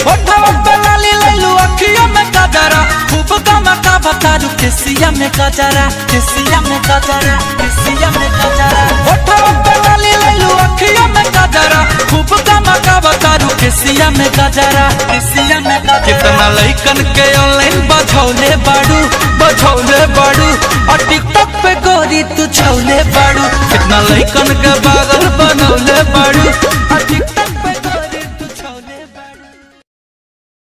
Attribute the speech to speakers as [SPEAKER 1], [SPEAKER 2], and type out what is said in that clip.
[SPEAKER 1] ओठवा पे लाली लैलू अखियों में गजरा खूब गमका बतारू केसिया में गजरा केसिया में गजरा केसिया में गजरा ओठवा पे लाली लैलू अखियों में गजरा खूब गमका बतारू केसिया में गजरा केसिया में गजरा कितना लइकन के ऑनलाइन बझौले बाड़ू और टिकटॉक पे गोरी तू छौले बाड़ू कितना लइकन के पागल बनौले बाड़ू।